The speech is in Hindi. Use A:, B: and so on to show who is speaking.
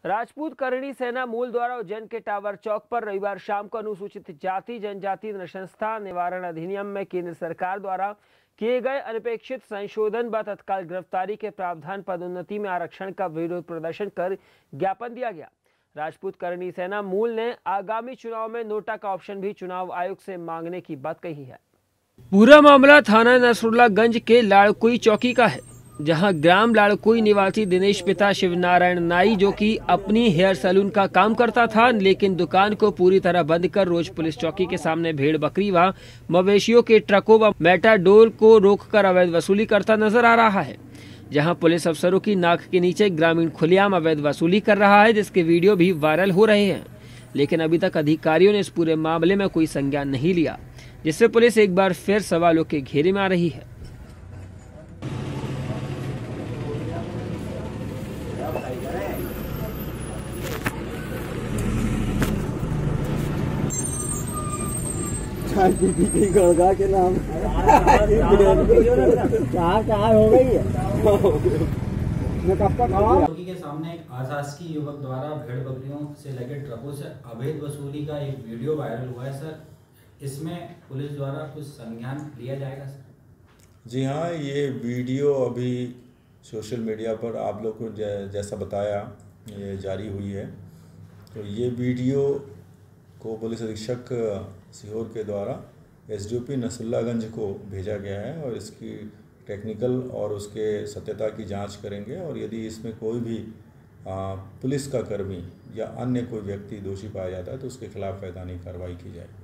A: राजपूत करणी सेना मूल द्वारा उज्जैन के टावर चौक पर रविवार शाम को अनुसूचित जाति जनजाति नृशंसता निवारण अधिनियम में केंद्र सरकार द्वारा किए गए अनपेक्षित संशोधन व तत्काल गिरफ्तारी के प्रावधान पदोन्नति में आरक्षण का विरोध प्रदर्शन कर ज्ञापन दिया गया। राजपूत करणी सेना मूल ने आगामी चुनाव में नोटा का ऑप्शन भी चुनाव आयोग से मांगने की बात कही है। पूरा मामला थाना नसरुल्लागंज के लाड़कुई चौकी का है, जहां ग्राम लाड़कुई निवासी दिनेश पिता शिवनारायण नाई, जो कि अपनी हेयर सैलून का काम करता था, लेकिन दुकान को पूरी तरह बंद कर रोज पुलिस चौकी के सामने भेड़ बकरी व मवेशियों के ट्रकों व मेटाडोर को रोककर अवैध वसूली करता नजर आ रहा है। जहां पुलिस अफसरों की नाक के नीचे ग्रामीण खुलेआम अवैध वसूली कर रहा है, जिसके वीडियो भी वायरल हो रहे हैं, लेकिन अभी तक अधिकारियों ने इस पूरे मामले में कोई संज्ञान नहीं लिया, जिससे पुलिस एक बार फिर सवालों के घेरे में आ रही है।
B: के नाम चार हो गई है।
C: चौकी के सामने एक अशासकीय युवक द्वारा भेड़ बकरियों से लगे ट्रकों से अवैध वसूली का एक वीडियो वायरल हुआ है सर, इसमें पुलिस द्वारा कुछ संज्ञान लिया जाएगा सर?
D: जी हाँ, ये वीडियो अभी सोशल मीडिया पर आप लोग को जैसा बताया ये जारी हुई है। तो ये वीडियो को पुलिस अधीक्षक सीहोर के द्वारा एसडीओपी नसरुल्लागंज को भेजा गया है और इसकी टेक्निकल और उसके सत्यता की जांच करेंगे, और यदि इसमें कोई भी पुलिस का कर्मी या अन्य कोई व्यक्ति दोषी पाया जाता है तो उसके खिलाफ वैधानिक कार्रवाई की जाएगी।